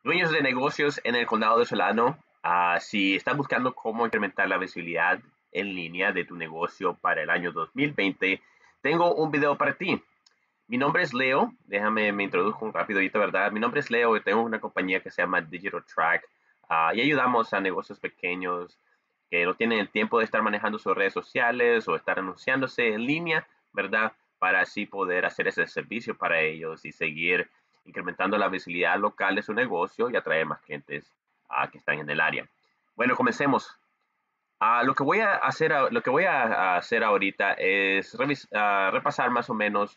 Dueños de negocios en el condado de Solano, si estás buscando cómo incrementar la visibilidad en línea de tu negocio para el año 2020, tengo un video para ti. Mi nombre es Leo, me introduzco un rápido ahorita, ¿verdad? Mi nombre es Leo y tengo una compañía que se llama Digital Track y ayudamos a negocios pequeños que no tienen el tiempo de estar manejando sus redes sociales o estar anunciándose en línea, ¿verdad? Para así poder hacer ese servicio para ellos y seguir incrementando la visibilidad local de su negocio y atraer más clientes que están en el área. Bueno, comencemos. Lo que voy a hacer ahorita es repasar más o menos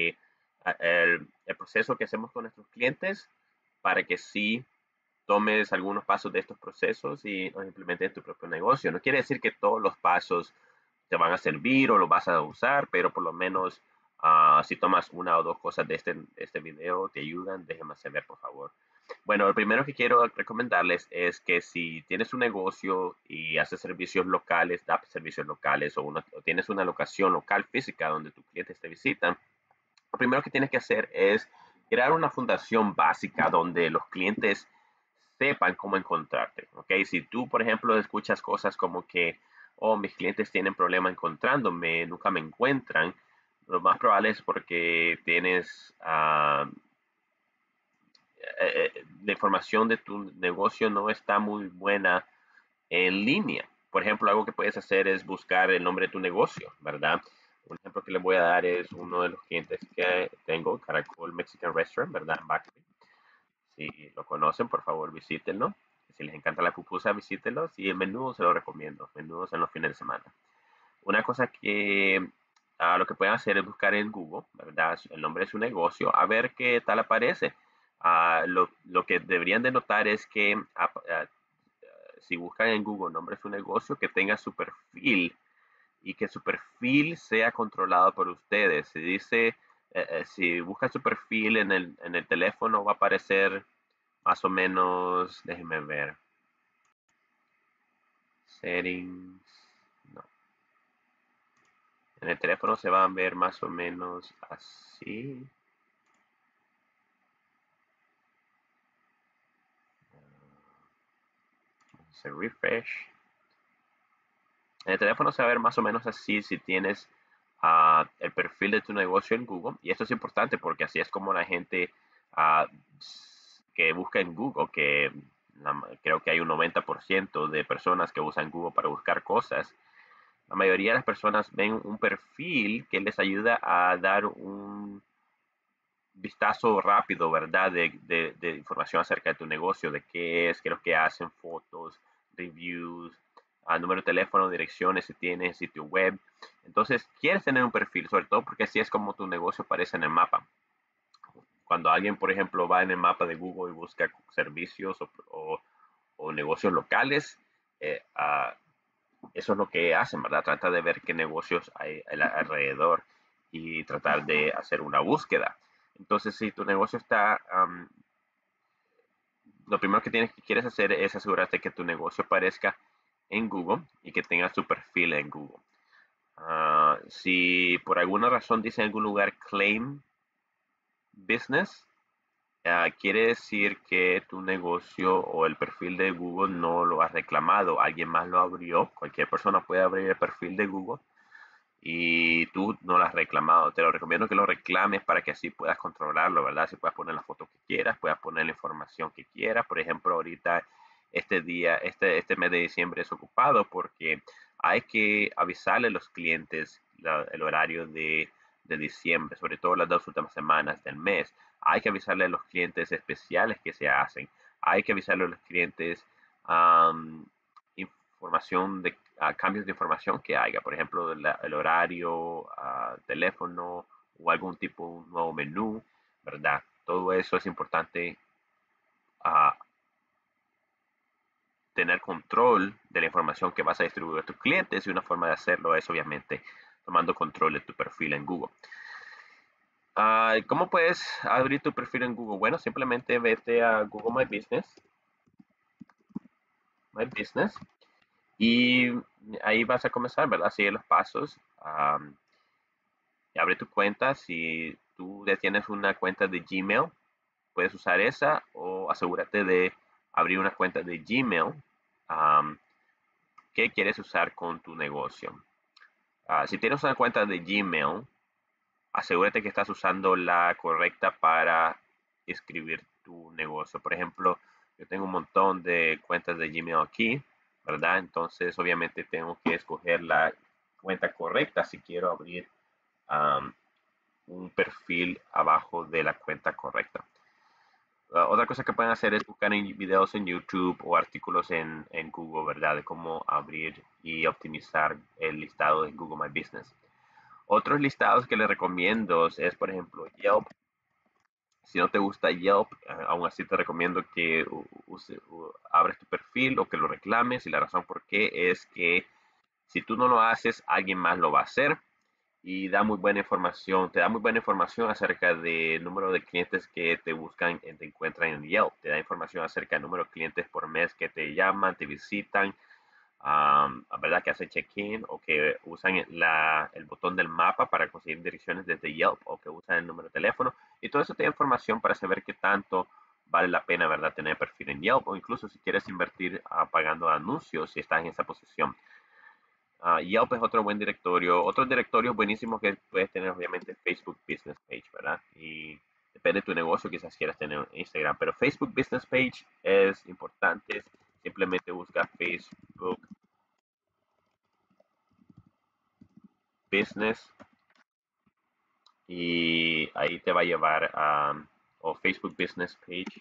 el proceso que hacemos con nuestros clientes para que sí tomes algunos pasos de estos procesos y los implementes en tu propio negocio. No quiere decir que todos los pasos te van a servir o los vas a usar, pero por lo menos si tomas una o dos cosas de este video, te ayudan, déjenme saber, por favor. Bueno, lo primero que quiero recomendarles es que si tienes un negocio y haces servicios locales, da servicios locales o tienes una locación local física donde tus clientes te visitan, lo primero que tienes que hacer es crear una fundación básica donde los clientes sepan cómo encontrarte. ¿Ok? Si tú, por ejemplo, escuchas cosas como que, oh, mis clientes tienen problema encontrándome, nunca me encuentran, lo más probable es porque tienes la información de tu negocio no está muy buena en línea. Por ejemplo, algo que puedes hacer es buscar el nombre de tu negocio, ¿verdad? Un ejemplo que les voy a dar es uno de los clientes que tengo, Caracol Mexican Restaurant, ¿verdad? En Backstreet. Si lo conocen, por favor, visítenlo. Si les encanta la pupusa, visítenlos. Y el menú se lo recomiendo. Menús en los fines de semana. Una cosa que lo que pueden hacer es buscar en Google, ¿verdad? El nombre de su negocio, a ver qué tal aparece. Lo que deberían de notar es que si buscan en Google nombre de su negocio, que tenga su perfil y que su perfil sea controlado por ustedes. Si buscan su perfil en el teléfono, va a aparecer más o menos, déjenme ver, settings, no. En el teléfono se van a ver más o menos así. Se refresh. En el teléfono se va a ver más o menos así si tienes el perfil de tu negocio en Google. Y esto es importante porque así es como la gente ah, que busca en Google, creo que hay un 90% de personas que usan Google para buscar cosas. La mayoría de las personas ven un perfil que les ayuda a dar un vistazo rápido, ¿verdad? De información acerca de tu negocio, de qué es lo que hacen, fotos, reviews, número de teléfono, direcciones, si tienes sitio web. Entonces, quieres tener un perfil, sobre todo porque así es como tu negocio aparece en el mapa. Cuando alguien, por ejemplo, va en el mapa de Google y busca servicios o negocios locales, eso es lo que hacen, ¿verdad? Trata de ver qué negocios hay alrededor y tratar de hacer una búsqueda. Entonces, si tu negocio está, lo primero que quieres hacer es asegurarte que tu negocio aparezca en Google y que tenga su perfil en Google. Si por alguna razón dice en algún lugar claim business, quiere decir que tu negocio o el perfil de Google no lo has reclamado, alguien más lo abrió, cualquier persona puede abrir el perfil de Google y tú no lo has reclamado. Te lo recomiendo que lo reclames para que así puedas controlarlo, ¿verdad? Si puedas poner la foto que quieras, puedas poner la información que quieras. Por ejemplo, ahorita este mes de diciembre es ocupado porque hay que avisarle a los clientes el horario de diciembre, sobre todo las 2 últimas semanas del mes. Hay que avisarle a los clientes especiales que se hacen. Hay que avisarle a los clientes información cambios de información que haya, por ejemplo, el horario, teléfono o algún tipo de nuevo menú, ¿verdad? Todo eso es importante uh, tener control de la información que vas a distribuir a tus clientes y una forma de hacerlo es obviamente tomando control de tu perfil en Google. ¿Cómo puedes abrir tu perfil en Google? Bueno, simplemente vete a Google My Business y ahí vas a comenzar, ¿verdad? Sigue los pasos. Abre tu cuenta. Si tú ya tienes una cuenta de Gmail, puedes usar esa ejemplo, asegúrate de abrir una cuenta de Gmail que quieres usar con tu negocio. Si tienes una cuenta de Gmail, asegúrate que estás usando la correcta para escribir tu negocio. Por ejemplo, yo tengo un montón de cuentas de Gmail aquí, ¿verdad? Entonces, obviamente tengo que escoger la cuenta correcta si quiero abrir um, un perfil abajo de la cuenta correcta. Otra cosa que pueden hacer es buscar videos en YouTube o artículos en Google, ¿verdad? De cómo abrir y optimizar el listado de Google My Business. Otros listados que les recomiendo es, por ejemplo, Yelp. Si no te gusta Yelp, aún así te recomiendo que abres tu perfil o que lo reclames. Y la razón por qué es que si tú no lo haces, alguien más lo va a hacer. Y da muy buena información, te da muy buena información acerca del número de clientes que te buscan, te encuentran en Yelp. Te da información acerca del número de clientes por mes que te llaman, te visitan, ¿verdad? Que hacen check-in o que usan el botón del mapa para conseguir direcciones desde Yelp o que usan el número de teléfono. Y todo eso te da información para saber qué tanto vale la pena, ¿verdad? Tener perfil en Yelp o incluso si quieres invertir pagando anuncios si estás en esa posición. Yelp es otro buen directorio. Otros directorios buenísimos que puedes tener, obviamente, Facebook Business Page, ¿verdad? Y depende de tu negocio, quizás quieras tener Instagram, pero Facebook Business Page es importante. Simplemente busca Facebook Business y ahí te va a llevar o Facebook Business Page.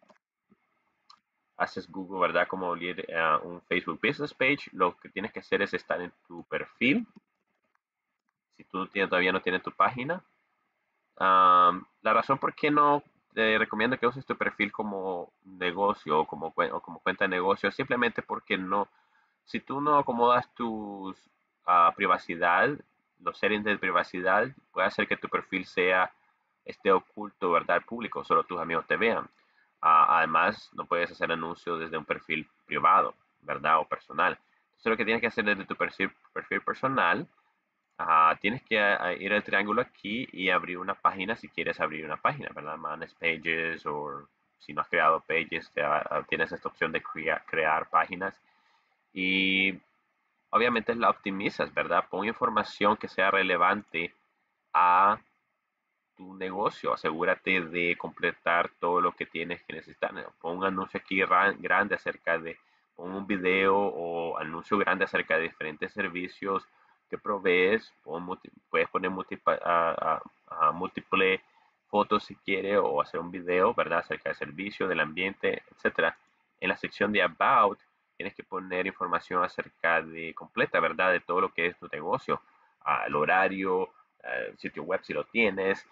Haces Google, ¿verdad? Como abrir un Facebook Business Page. Lo que tienes que hacer es estar en tu perfil. Si tú todavía no tienes tu página. La razón por qué no te recomiendo que uses tu perfil como negocio o como cuenta de negocio es simplemente porque no, si tú no acomodas tus privacidad, los settings de privacidad, puede hacer que tu perfil esté oculto, ¿verdad? Al público, solo tus amigos te vean. Además, no puedes hacer anuncios desde un perfil privado, ¿verdad? O personal. Entonces, lo que tienes que hacer desde tu perfil personal, tienes que ir al triángulo aquí y abrir una página si quieres abrir una página, ¿verdad? Manage Pages o si no has creado Pages, tienes esta opción de crear páginas y obviamente la optimizas, ¿verdad? Pon información que sea relevante a tu negocio. Asegúrate de completar todo lo que tienes que necesitar. Pon un anuncio aquí grande pon un video o anuncio grande acerca de diferentes servicios que provees. Puedes poner múltiple fotos si quieres o hacer un video, ¿verdad? Acerca del servicio, del ambiente, etcétera. En la sección de About tienes que poner información acerca de completa, ¿verdad? De todo lo que es tu negocio, el horario, el sitio web si lo tienes,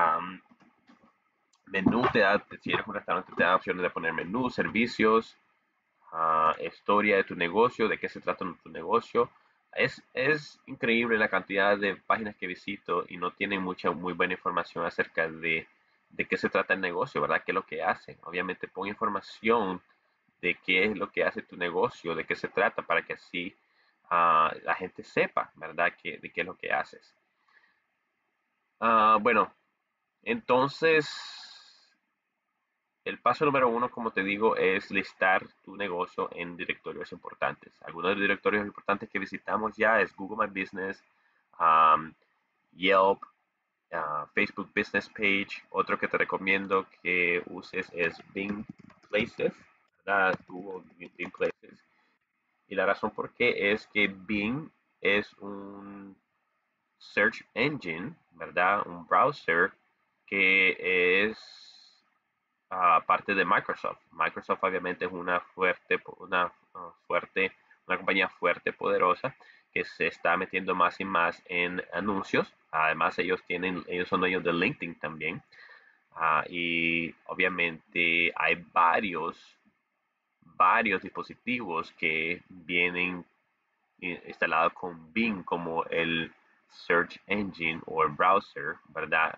menú si eres un restaurante te da opciones de poner menú, servicios, historia de tu negocio, de qué se trata tu negocio. Es increíble la cantidad de páginas que visito y no tienen muy buena información acerca de qué se trata el negocio, ¿verdad? ¿Qué es lo que hacen? Obviamente pon información de qué es lo que hace tu negocio, de qué se trata, para que así la gente sepa, ¿verdad? De qué es lo que haces. Bueno, entonces, el paso número uno, como te digo, es listar tu negocio en directorios importantes. Algunos de los directorios importantes que visitamos ya es Google My Business, um, Yelp, Facebook Business Page. Otro que te recomiendo que uses es Bing Places, ¿verdad? Google Bing Places. Y la razón por qué es que Bing es un search engine, ¿verdad? Un browser que es parte de Microsoft. Microsoft obviamente es una compañía fuerte, poderosa, que se está metiendo más y más en anuncios. Además, ellos son dueños de LinkedIn también. Y obviamente hay varios dispositivos que vienen instalado con Bing como el search engine o el browser, ¿verdad?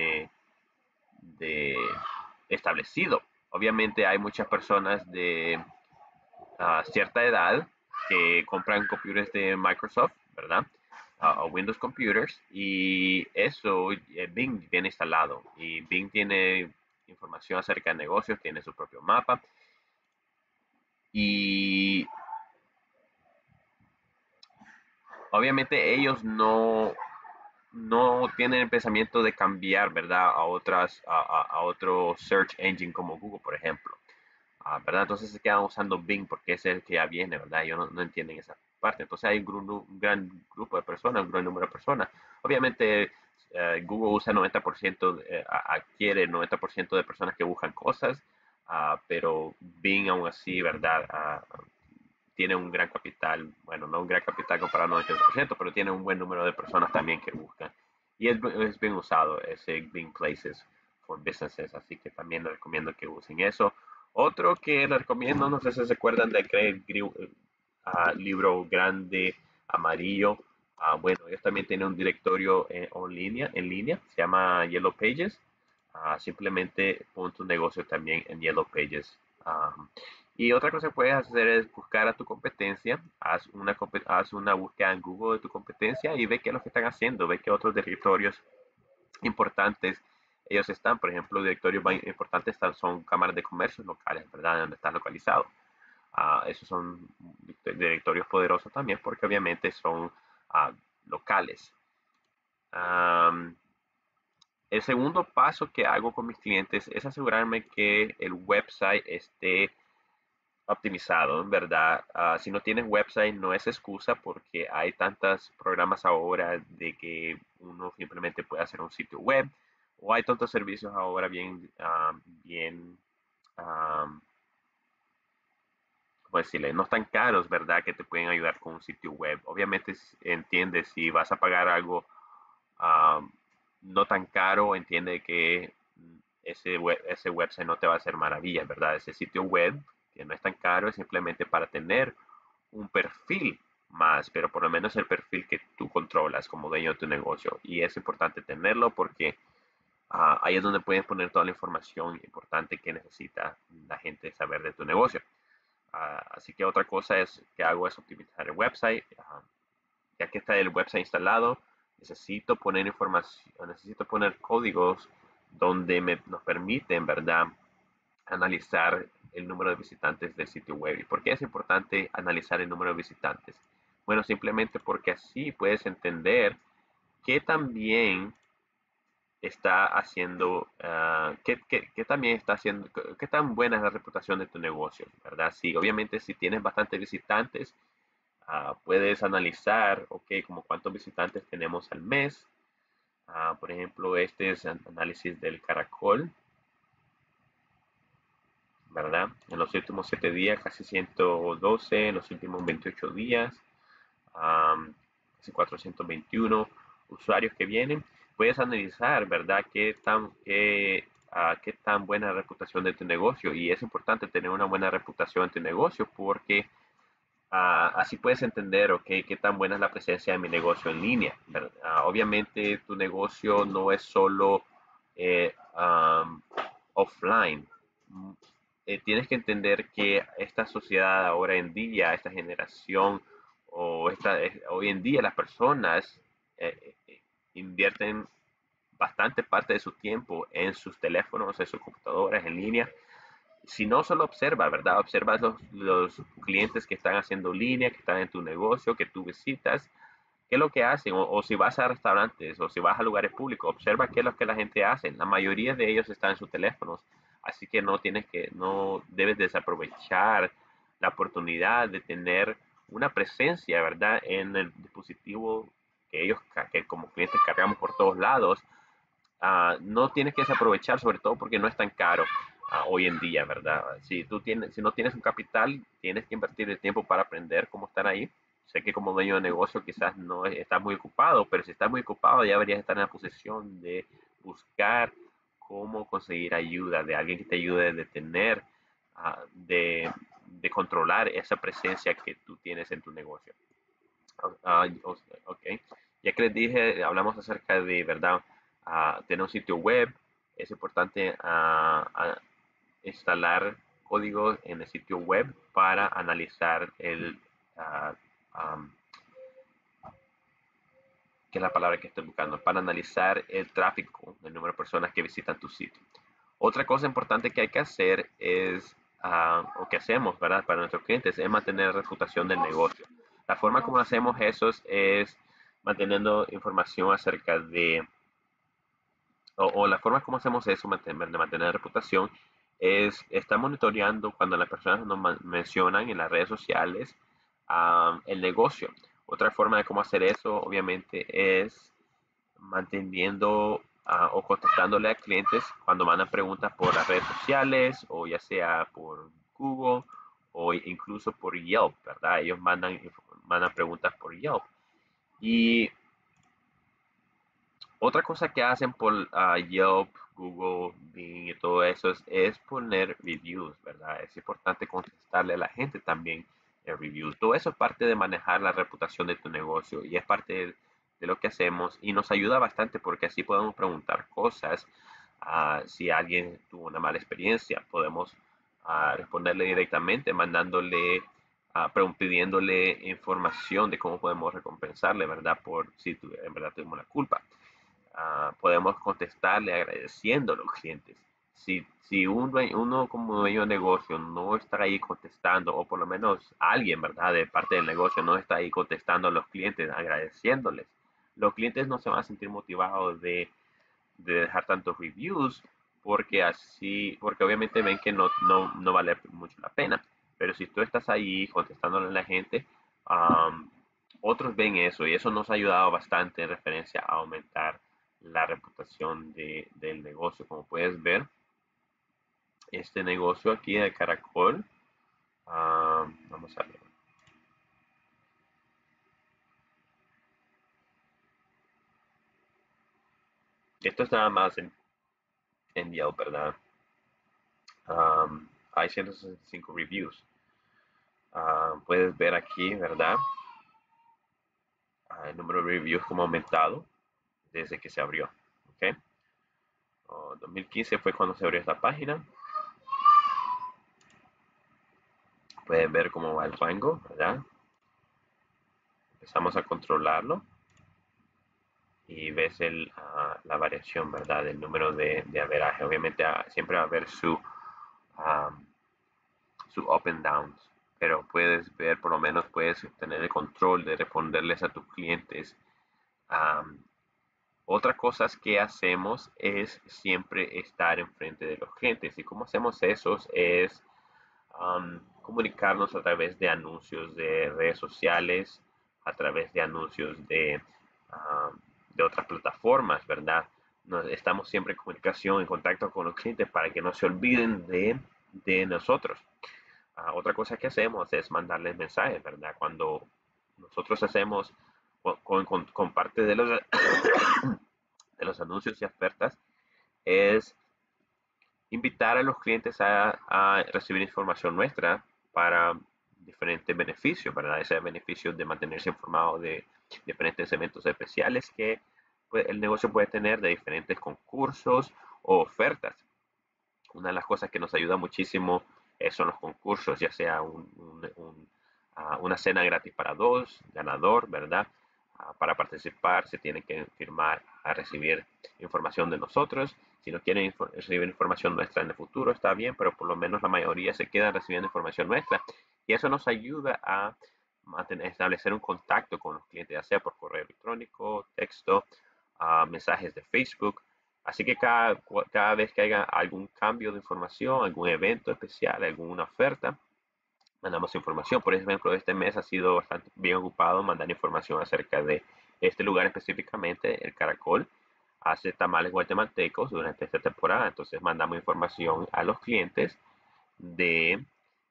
De establecido. Obviamente hay muchas personas de cierta edad que compran computadores de Microsoft, ¿verdad? O Windows Computers y eso, Bing viene instalado y Bing tiene información acerca de negocios, tiene su propio mapa. Y obviamente ellos no tienen el pensamiento de cambiar, ¿verdad? A otro search engine como Google, por ejemplo. ¿Verdad? Entonces se quedan usando Bing porque es el que ya viene, ¿verdad? Ellos no entienden esa parte. Entonces hay un gran grupo de personas, un gran número de personas. Obviamente Google usa 90%, adquiere 90% de personas que buscan cosas, pero Bing aún así, ¿verdad? Tiene un gran capital, bueno, no un gran capital comparado al 90%, pero tiene un buen número de personas también que buscan. Y es bien usado ese Bing Places for Businesses, así que también les recomiendo que usen eso. Otro que les recomiendo, no sé si se acuerdan de aquel libro grande amarillo. Bueno, ellos también tienen un directorio en línea, se llama Yellow Pages. Simplemente pon tu negocio también en Yellow Pages. Y otra cosa que puedes hacer es buscar a tu competencia, haz una búsqueda en Google de tu competencia y ve qué es lo que están haciendo, ve qué otros directorios importantes ellos están. Por ejemplo, directorios importantes son cámaras de comercio locales, ¿verdad? Donde están localizados. Esos son directorios poderosos también porque obviamente son locales. Um, el segundo paso que hago con mis clientes es asegurarme que el website esté optimizado, en verdad. Si no tienes website no es excusa porque hay tantos programas ahora de que uno simplemente puede hacer un sitio web o hay tantos servicios ahora bien, um, ¿cómo decirle? No tan caros, ¿verdad? Que te pueden ayudar con un sitio web. Obviamente entiende si vas a pagar algo um, no tan caro, entiende que ese website no te va a hacer maravillas, ¿verdad? Ese sitio web que no es tan caro es simplemente para tener un perfil más, pero por lo menos el perfil que tú controlas como dueño de tu negocio. Y es importante tenerlo porque ahí es donde puedes poner toda la información importante que necesita la gente saber de tu negocio. Así que otra cosa que hago es optimizar el website. Ya que está el website instalado, necesito poner información, necesito poner códigos donde nos permiten, ¿verdad?, analizar el número de visitantes del sitio web. ¿Y por qué es importante analizar el número de visitantes? Bueno, simplemente porque así puedes entender qué también está haciendo, qué también está haciendo, qué tan buena es la reputación de tu negocio, ¿verdad? Sí, obviamente si tienes bastantes visitantes, puedes analizar, ok, como cuántos visitantes tenemos al mes. Por ejemplo, este es el análisis del caracol, ¿verdad? En los últimos 7 días, casi 112, en los últimos 28 días, casi 421 usuarios que vienen. Puedes analizar, ¿verdad? Qué tan buena reputación de tu negocio. Y es importante tener una buena reputación en tu negocio porque así puedes entender, ok, qué tan buena es la presencia de mi negocio en línea. Obviamente tu negocio no es solo offline. Mm, Tienes que entender que esta sociedad ahora en día, esta generación hoy en día las personas invierten bastante parte de su tiempo en sus teléfonos, en sus computadoras en línea. Si no, solo observa, ¿verdad? Observa los clientes que están haciendo línea, que están en tu negocio, que tú visitas, qué es lo que hacen, o si vas a restaurantes, o si vas a lugares públicos, observa qué es lo que la gente hace. La mayoría de ellos están en sus teléfonos, así que no debes desaprovechar la oportunidad de tener una presencia, ¿verdad? En el dispositivo que como clientes cargamos por todos lados. No tienes que desaprovechar, sobre todo porque no es tan caro hoy en día, ¿verdad? Si no tienes un capital, tienes que invertir el tiempo para aprender cómo estar ahí. Sé que como dueño de negocio quizás no estás muy ocupado, pero si estás muy ocupado ya deberías estar en la posición de buscar cómo conseguir ayuda de alguien que te ayude a detener, de controlar esa presencia que tú tienes en tu negocio. Ok. Ya que les dije, hablamos acerca de, ¿verdad? Tener un sitio web. Es importante instalar códigos en el sitio web para analizar ah, am, ¿qué es la palabra que estoy buscando? Para analizar el tráfico, el número de personas que visitan tu sitio. Otra cosa importante que hay que hacer es, o que hacemos, ¿verdad? Para nuestros clientes es mantener la reputación del negocio. La forma como hacemos eso es manteniendo información acerca de, o la forma como hacemos eso, de mantener la reputación, es estar monitoreando cuando las personas nos mencionan en las redes sociales el negocio. Otra forma de cómo hacer eso, obviamente, es manteniendo o contestándole a clientes cuando mandan preguntas por las redes sociales o ya sea por Google o incluso por Yelp, ¿verdad? Ellos mandan preguntas por Yelp. Y otra cosa que hacen por Yelp, Google, Bing y todo eso es poner reviews, ¿verdad? Es importante contestarle a la gente también el review. Todo eso es parte de manejar la reputación de tu negocio y es parte de lo que hacemos y nos ayuda bastante porque así podemos preguntar cosas. Si alguien tuvo una mala experiencia, podemos responderle directamente, mandándole, pidiéndole información de cómo podemos recompensarle, ¿verdad? Por si en verdad tuvimos la culpa. Podemos contestarle agradeciendo a los clientes. Si uno como dueño de negocio no está ahí contestando, o por lo menos alguien, ¿verdad?, de parte del negocio no está ahí contestando a los clientes, agradeciéndoles, los clientes no se van a sentir motivados de dejar tantos reviews porque obviamente ven que no vale mucho la pena. Pero si tú estás ahí contestándole a la gente, um, otros ven eso y eso nos ha ayudado bastante en referencia a aumentar la reputación del negocio. Como puedes ver, este negocio aquí de Caracol, vamos a ver. Esto es nada más en Yelp, ¿verdad? Hay 165 reviews. Puedes ver aquí, ¿verdad? El número de reviews como ha aumentado desde que se abrió. ¿Ok? 2015 fue cuando se abrió esta página. Pueden ver cómo va el rango, ¿verdad? Empezamos a controlarlo y ves la variación, ¿verdad? Del número de averaje. Obviamente siempre va a haber su up and downs, pero puedes ver, por lo menos puedes tener el control de responderles a tus clientes. Um, Otra cosa que hacemos es siempre estar enfrente de los clientes. ¿Y cómo hacemos eso? Es comunicarnos a través de anuncios de redes sociales, a través de anuncios de otras plataformas, ¿verdad? Estamos siempre en comunicación, en contacto con los clientes para que no se olviden de nosotros. Otra cosa que hacemos es mandarles mensajes, ¿verdad? Cuando nosotros hacemos con parte de los anuncios y ofertas, es invitar a los clientes a recibir información nuestra para diferentes beneficios, ¿verdad? Ese beneficio de mantenerse informado de diferentes eventos especiales que pues, el negocio puede tener, de diferentes concursos o ofertas. Una de las cosas que nos ayuda muchísimo son los concursos, ya sea una cena gratis para dos, ganador, ¿verdad? Para participar se tienen que firmar a recibir información de nosotros. Si no quieren recibir información nuestra en el futuro, está bien, pero por lo menos la mayoría se quedan recibiendo información nuestra. Y eso nos ayuda a establecer un contacto con los clientes, ya sea por correo electrónico, texto, mensajes de Facebook. Así que cada vez que haya algún cambio de información, algún evento especial, alguna oferta, mandamos información. Por ejemplo, este mes ha sido bastante bien ocupado mandar información acerca de este lugar específicamente, el Caracol. Hace tamales guatemaltecos durante esta temporada, entonces mandamos información a los clientes de,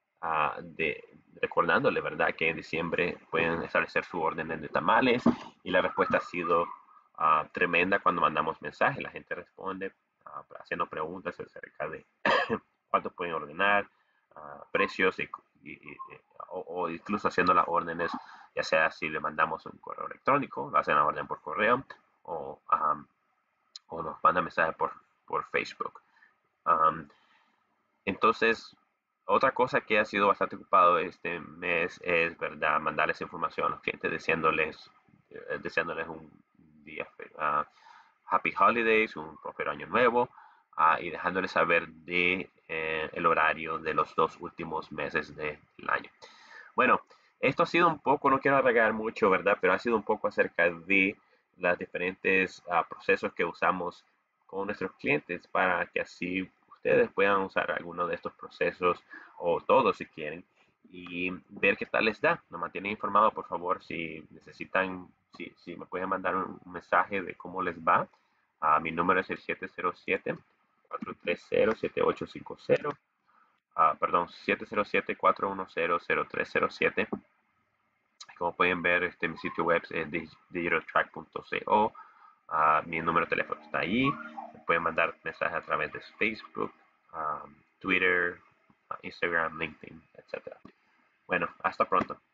de recordándole, ¿verdad?, que en diciembre pueden establecer su orden de tamales y la respuesta ha sido tremenda cuando mandamos mensajes. La gente responde haciendo preguntas acerca de cuánto pueden ordenar, precios o incluso haciendo las órdenes, ya sea si le mandamos un correo electrónico, lo hacen la orden por correo o nos manda mensajes por Facebook. Um, entonces, otra cosa que ha sido bastante ocupado este mes es, ¿verdad?, mandarles información a los clientes deseándoles un día Happy Holidays, un próspero año nuevo. y dejándoles saber de el horario de los 2 últimos meses del año. Bueno, esto ha sido un poco, no quiero alargar mucho, ¿verdad? Pero ha sido un poco acerca de los diferentes procesos que usamos con nuestros clientes para que así ustedes puedan usar alguno de estos procesos o todos si quieren y ver qué tal les da. Nos mantienen informados, por favor, si necesitan, si me pueden mandar un mensaje de cómo les va. Mi número es el 707-430-7850. Perdón, 707-410-0307. Como pueden ver, mi sitio web es digitaltrack.co. Mi número de teléfono está ahí. Me pueden mandar mensajes a través de Facebook, Twitter, Instagram, LinkedIn, etc. Bueno, hasta pronto.